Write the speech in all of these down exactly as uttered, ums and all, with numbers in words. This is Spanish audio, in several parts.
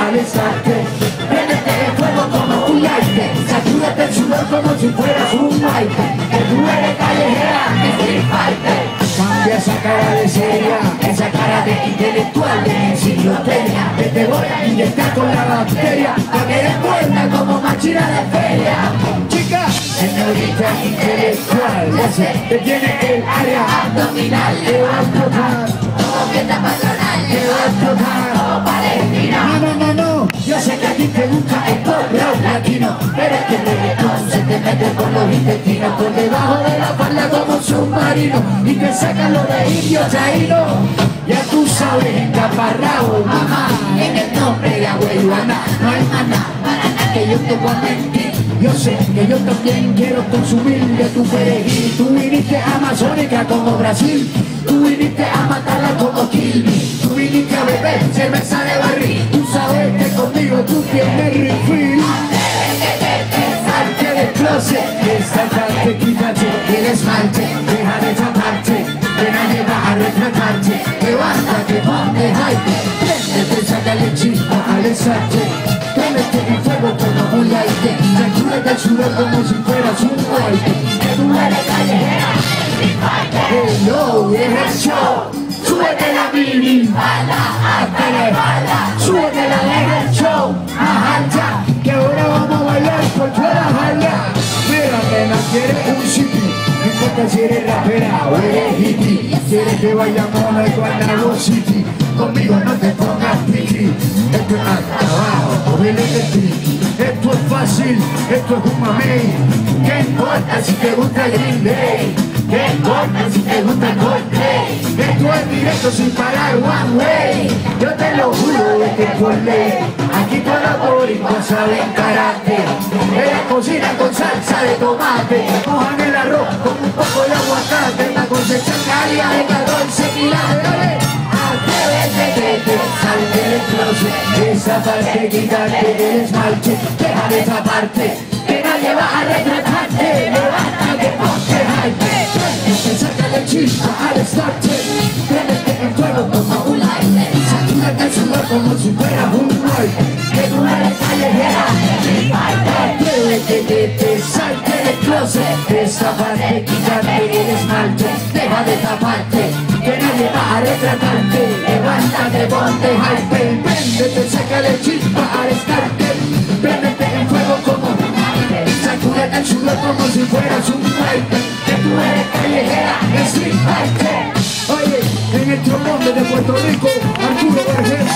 al estarte. Préndete el fuego como un lighter, sacúdete el sudor como si fueras un maite. Que tú eres callejera, street fighter. Cambia esa cara de seria, esa cara de intelectual de enciclopedia. Que te voy a inyectar con la bacteria, pa' que des vuelta como machina de feria. Chica, señorita intelectual, ya sé, te tiene el área abdominal. Te va a explotar, como fiesta patronal. Te va a explotar, como Palestina. No, no, no, no, yo sé que a ti te gusta el pop rock latino, pero es que el reggaetón se te mete por los intestinos, por debajo de la falda como un submarino, y te sacan lo de indio chaíno. Ya tú sabes, encaparrado, mamá, en el nombre de Agüeyuana, no hay más nada, para nada que yo te voy a mentir. Yo sé que yo también quiero consumir de tu perejil. Tú viniste a Amazónica como Brasil, tú viniste a matarla como Kilby, tú viniste a beber cerveza de barril. Tú sabes que conmigo tú tienes refill. Salte del closet, desatarte, quítate el esmalte, deja de taparte, que nadie va a retratarte. Levántate, ponte hype, préndete, sácale chispa al estarte. Préndete el fuego como un lighter, sacúdete el sudor como si fueras un guaite. Que tú eres callejera, hello, es el show. Súbete la mini, bala, hasta la espalda. Súbete la deja el show, ajá ya, que ahora vamos a bailar por toda la jala. Mira, nena, quieres un sitio, no importa si eres rapera o eres hippie. Quieres que vayamos a Guanabo City, conmigo no te pongas piqui. Esto es hasta abajo, cógele el triqui. Esto es fácil, esto es un mamey. ¿Qué importa si te gusta Green Day? ¿Qué importa si te gusta Coldplay? Esto es directo sin parar one way. Yo te lo juro, es que por ley aquí todos los boricuas saben karate. En la cocina con salsa de tomate, mojan el arroz con un poco de aguacate. La cosecha caria de catorce quilates. Atrévete, salte del closet, esa parte, quítate el esmalte, deja de taparte, que nadie va a retratarte. Levántate, ponte hype, préndete, sácale chispa al estarte. Préndete en fuego como un lighter, sacúdete el sudor como si fueras un guaite. Que tú eres callejera, atrévete, que te salte del closet, esa parte, quítate el esmalte, deja de taparte, que nadie va a retratarte. Levántate, ponte hype, préndete, sácale chispa al estarte. Préndete en fuego como un aire, sacúdete el sudor como si fueras un guaite. Que tú eres callejera, street fighter. Oye, en el trombón de Puerto Rico, Arturo Vergés.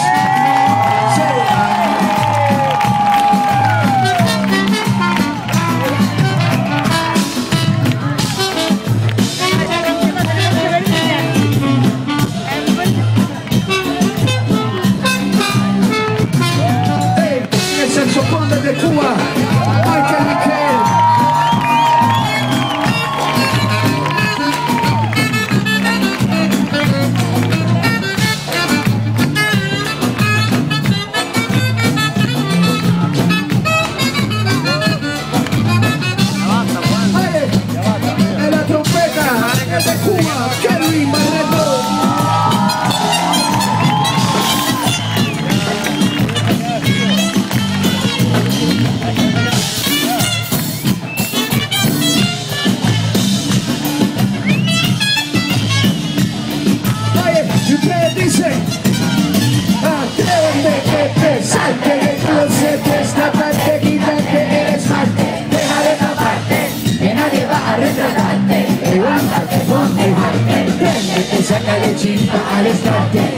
De Cuba, Michael Miquel. Oye, en la trompeta de Cuba, Kelvin Barreto. Atrévete, que te salte del closet, destápate, quítate el esmalte, deja de taparte, que nadie va a retratarte. Levántate, ponte hype, préndete, sácale chispa al estarte.